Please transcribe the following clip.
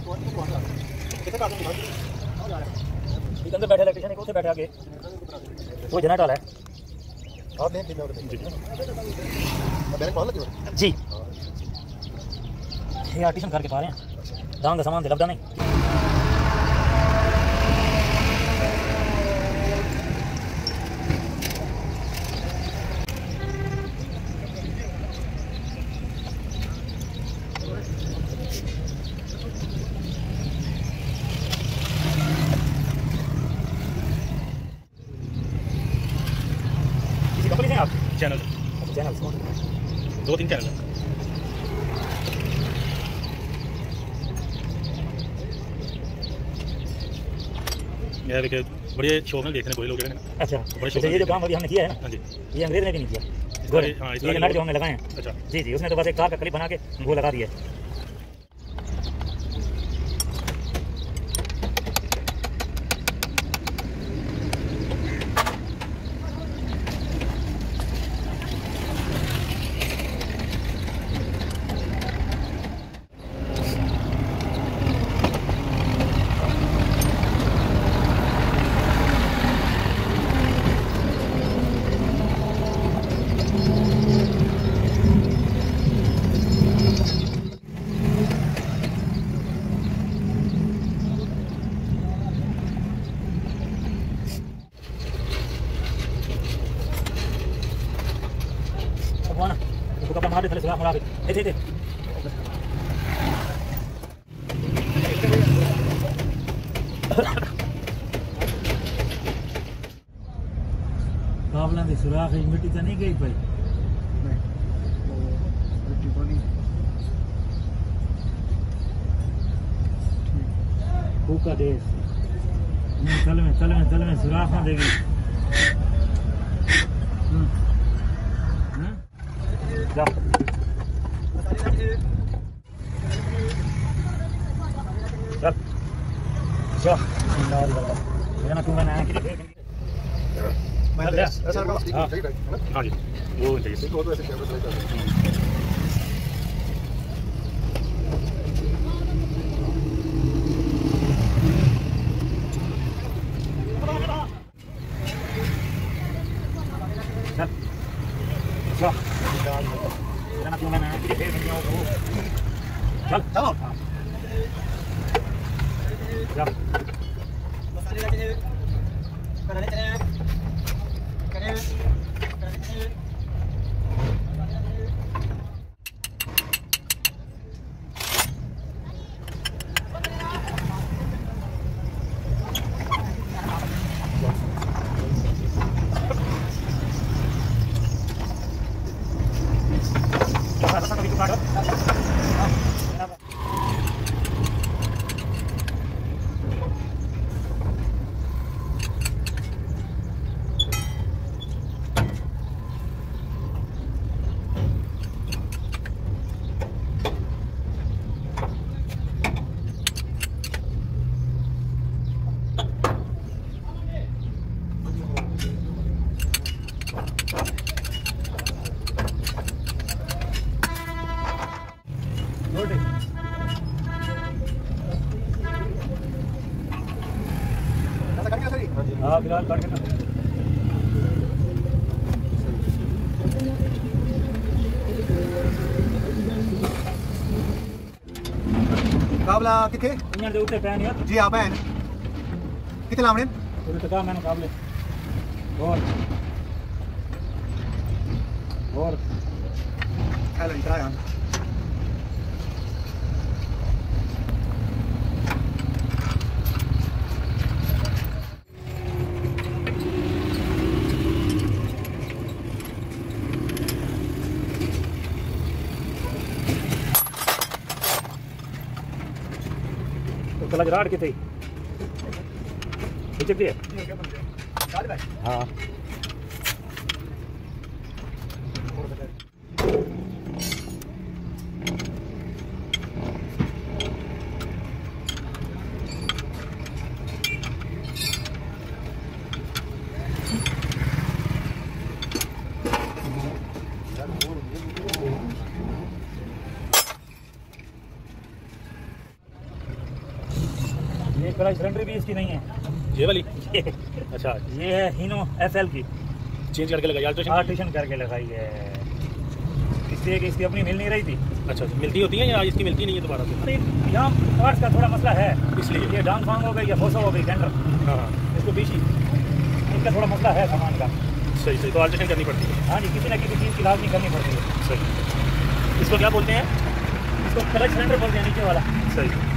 अंदर बैठे इलेक्ट्रिशियन को बैठे आगे वो जना डाला है जी। ये आर्टिशन करके पा रहे हैं दांग का सामान दे लबदा नहीं। कंपनी से आप चैनल चैनल 2-3 चैनल है देखिए बड़े शौक में देखने कोई लोग हैं। अच्छा बड़े ये जो काम अभी हमने किया है ना, हाँ जी, ये अंग्रेज ने भी नहीं किया। गोरे ये नट जो हमने लगाए हैं, अच्छा जी जी, उसने तो बस एक तार का क्लिप बना के वो लगा दिया है। कपड़ा मार दे थले सुराख मार दे दे काबला दे सुराख मिट्टी तो नहीं गई भाई, नहीं मिट्टी तो नहीं। भूखा दे चल में सुराख ना देगी। जा चल चल ना तू मैंने आया कि हाँ जी वो चाहिए चल karena cuma nanti dia pengen nyoba. Chal, chalo. Siap. Masali lagi nih. Karena ini. Karena ini. हाँ फिलहाल काट के ना काबला किथे इंजन दे उत्ते पैन यार जी आ पैन किथे लावणे तो टका मैंने काबले और हेलो इधर आ तो लग राड किथे चेक दिए हाँ क्लच सिलेंडर भी इसकी नहीं है ये वाली। अच्छा, ये है हीनो FL की, चेंज करके लगाई, आल्ट्रेशन करके लगाई है, इसलिए कि इसकी अपनी मिल नहीं रही थी। अच्छा, मिलती होती है या इसकी मिलती नहीं है दोबारा से? अरे यहाँ पार्ट्स का थोड़ा मसला है, इसलिए ये डाउन फांग हो गई या फोसो हो गई टेंडर, हाँ इसको पीछी, इसका थोड़ा मसला है सामान का। सही सही, तो आल्ट्रेशन करनी पड़ती है। हाँ जी, किसी ना किसी चीज़ की लाजमी करनी पड़ती है। सही, इसको क्या बोलते हैं? इसको क्लच सिलेंडर बोलते हैं, नीचे वाला। सही।